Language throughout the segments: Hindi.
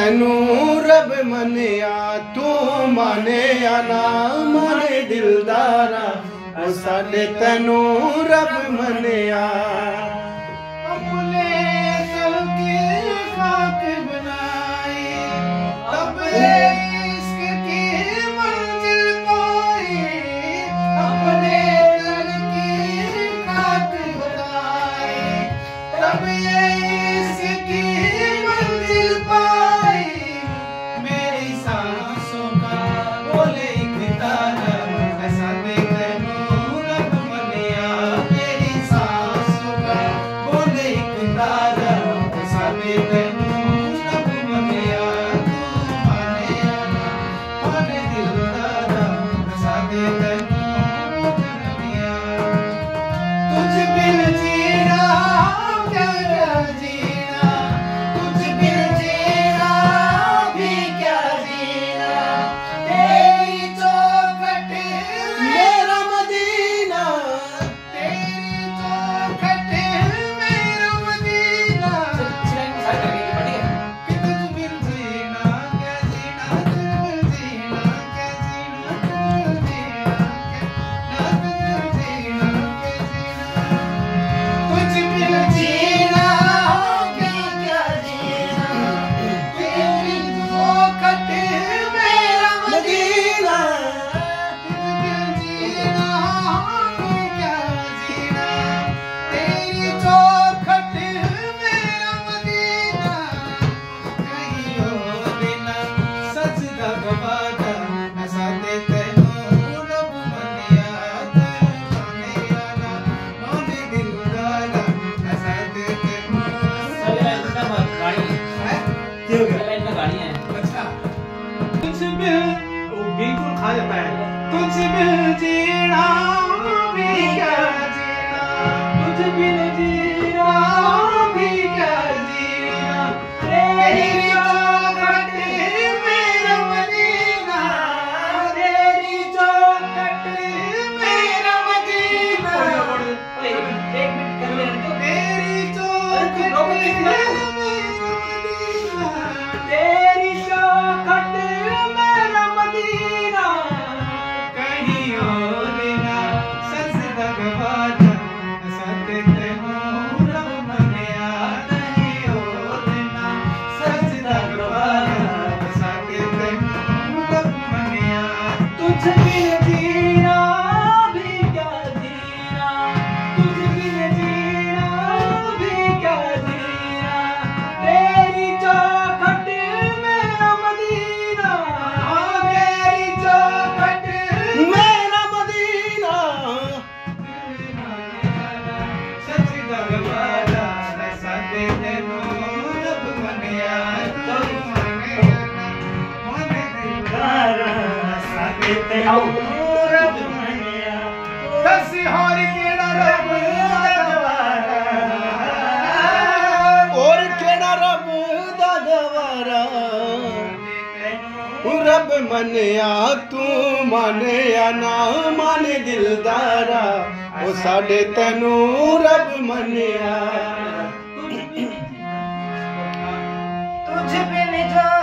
तेनू रब मनिया तू माने या ना माने दिलदारा ओ साडे तेनू रब मनिया अपने दिल की खाक बनाई तब इश्क की मंजिल पाई अपने दिल की खाक बनाई तब इश्क की मंजिल पाई मेरी सांसों का बोले एक तारा ऐसा दे तेनू रब मनिया मेरी सांसों का बोले एक तारा ऐसा दे तेनू रब मनिया तू माने या ना माने दिलदारा ऐसा दे तेनू रब मनिया तुझ बिन जीना क्या जीना तुझ बिन जीना भी क्या जीना तेरी चौखट मेरा मदीना तेरी चौखट मेरा मदीना कि तुझ बिन जीना क्या जीना तुझ बिन जीना क्या जीना तुझ बिन जीना क्या तुझ बिन जीना क्या जीना तुझ बिन जीना क्या जीना तेरी चौखट मेरा मदीना तुझ बिन जीना क्या जीना तेरी चौखट मेरा मदीना कहीं और बिना सजदा गवादा ऐसा दे तेनू रब मनिया तेनू माने या ना माने दिलदारा ऐसा दे तेनू अच्छा तुझ बिन वो बिल्कुल खा जाता है तुझ बिन जीना भी क्या जीना तुझ बिन जीना भी क्या जीना तेरी चौखट मेरा मदीना तेरी चौखट मेरा मदीना तेरी चौखट मेरा मदीना तेरी चौखट मेरा मदीना कहीं और ना सजदा गवादा ऐसा दे तेनू रब मनिया कहीं और ना सजदा गवादा ऐसा दे तेनू रब मनिया तुझ बिन जीना भी क्या जीना तुझ बिन जीना भी क्या जीना तेरी चौखट मेरा मदीना तेरी चौखट मेरा मदीना सजदा गवादा ऐसा दे तेनू रब मनिया तू माने या ना माने दिलदारा ऐसा दे तेनू रब मनिया दस होर केड़ा रब और केड़ा रब दा गवारा रब मनिया तू माने या ना माने दिलदारा ओ साडे तेनू रब मनिया तुझ बिन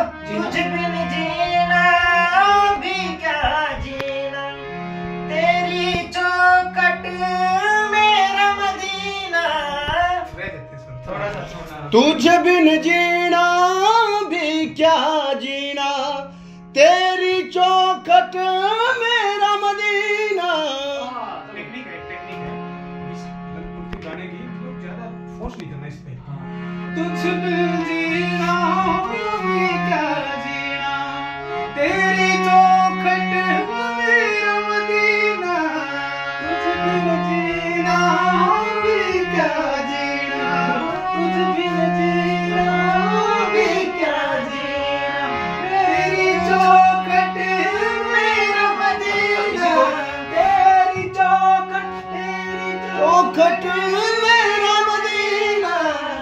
जीना भी क्या जीना तेरी चौखट मेरा मदीना थोड़ा सा सोना तुझ बिन जीना भी क्या जीना तेरी चौखट मेरा मदीना टेक्निक है इस उनके गाने की लोग ज्यादा फोर्स नहीं करना इस पे तुझ बिन जीना भी क्या जीना तेरी चौखट मेरा मदीना तुझ बिन जीना भी क्या जीना तुझ बिन जीना भी क्या जीना तेरी चौखट मेरा मदीना तेरी चौखट मेरा मदीना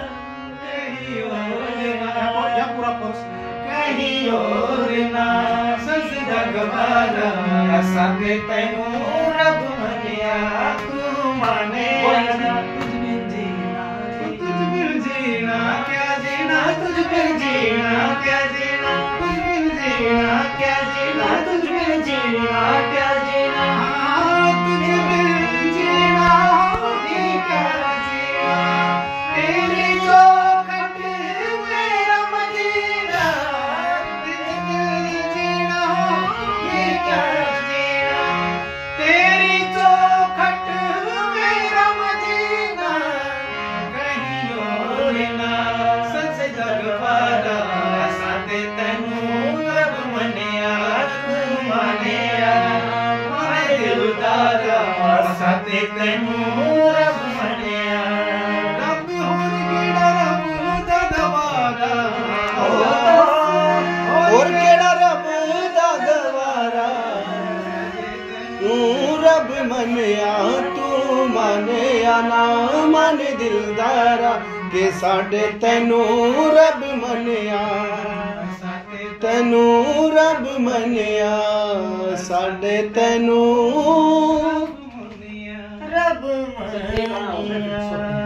कहीं और ना सजदा गवादा ऐसा दे तेनू रब मनिया तू माने या ना तुझ बिन जीना क्या जीना तुझ बिन जीना क्या जीना दिलदारा असां ते तैनूं रब मन्निया रब होर केड़ा रब दा गवारा होर केड़ा रब दा गवारा तू रब मन्निया तू मन्निया ना मन दिलदारा के साडे तैनूं रब मन्निया तैनूं रब मन्निया साडे तैनूं रब मन्निया